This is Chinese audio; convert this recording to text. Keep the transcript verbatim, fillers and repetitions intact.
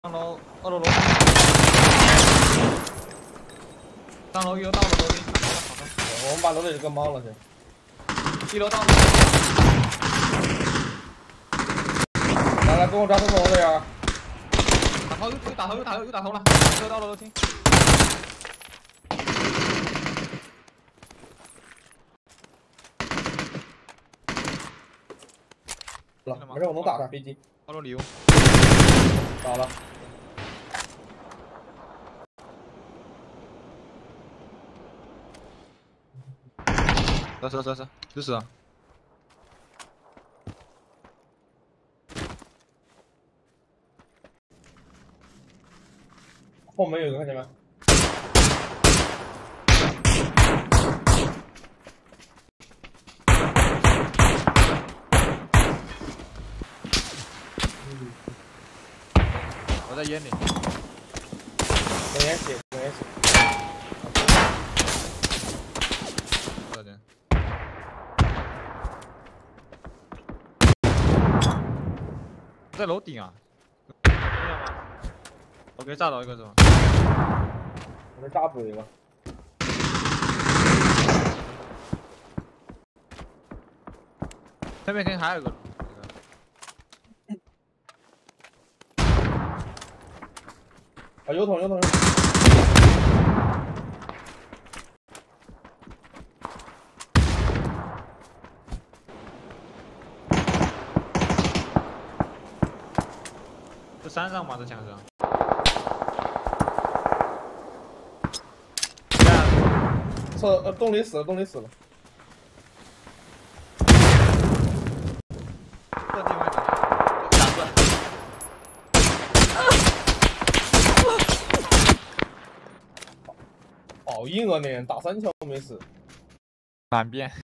上楼，二楼楼梯，上楼又到了楼梯，好的好的， 我们把楼梯给猫了去。 一楼到了， 来来，跟我抓住楼的呀！ 打头又又打头又打头又打头了，又到了楼梯。 了，没事，我能打他飞机。 二楼里有， 打了。 走走走走，就是。 后门有一个，看见没？ 我在烟里。 有烟血，有烟血。 好的。 在楼顶啊！我给炸倒一个是吧？ 我给炸补一个。 对面肯定还有一个。 啊，有桶有桶有桶。 这山上吗？这枪是？ 测呃，洞里死了，洞里死了。 这地方打出来。 好硬啊你，打三枪都没死。 反变。